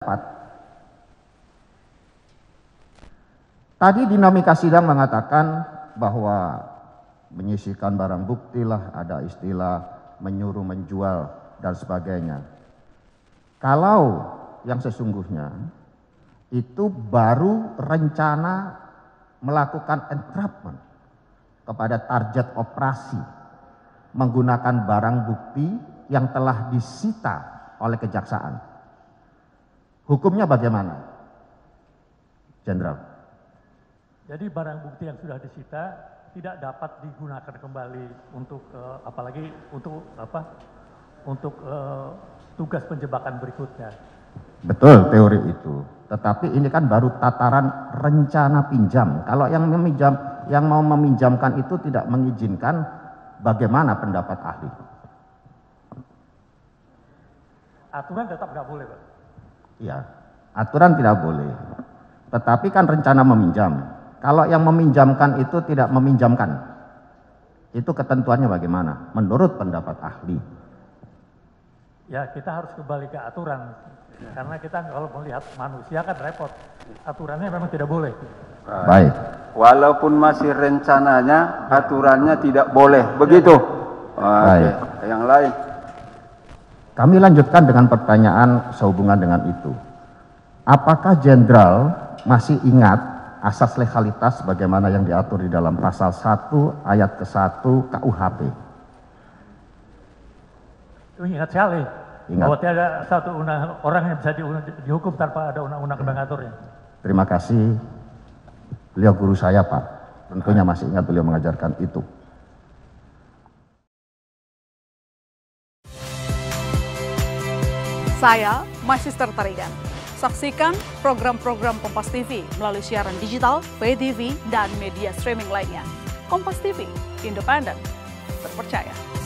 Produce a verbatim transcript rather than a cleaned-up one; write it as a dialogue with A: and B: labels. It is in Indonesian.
A: Tadi dinamika sidang mengatakan bahwa menyisihkan barang bukti lah, ada istilah menyuruh menjual dan sebagainya. Kalau yang sesungguhnya itu baru rencana melakukan entrapment kepada target operasi menggunakan barang bukti yang telah disita oleh kejaksaan. Hukumnya bagaimana, Jenderal?
B: Jadi barang bukti yang sudah disita tidak dapat digunakan kembali untuk uh, apalagi untuk apa? Untuk uh, tugas penjebakan berikutnya.
A: Betul teori itu. Tetapi ini kan baru tataran rencana pinjam. Kalau yang meminjam, yang mau meminjamkan itu tidak mengizinkan, bagaimana pendapat ahli?
B: Aturan tetap nggak boleh, Pak.
A: Iya, aturan tidak boleh. Tetapi kan rencana meminjam. Kalau yang meminjamkan itu tidak meminjamkan, itu ketentuannya bagaimana? Menurut pendapat ahli.
B: Ya, kita harus kembali ke aturan. Karena kita kalau melihat manusia kan repot. Aturannya memang tidak boleh.
A: Baik.
C: Walaupun masih rencananya, aturannya tidak boleh. Begitu.
A: Baik.
C: Oke. Yang lain.
A: Kami lanjutkan dengan pertanyaan sehubungan dengan itu. Apakah Jenderal masih ingat asas legalitas bagaimana yang diatur di dalam pasal satu ayat ke satu K U H P?
B: Itu ingat sekali.
A: Ingat.
B: Bahwa tidak ada satu undang, orang yang bisa di, dihukum tanpa ada undang-undang mengaturnya.
A: Terima kasih. Beliau guru saya, Pak. Tentunya masih ingat beliau mengajarkan itu.
D: Saya Magister Tarigan. Saksikan program-program Kompas T V melalui siaran digital, pay T V, dan media streaming lainnya. Kompas T V, independen, terpercaya.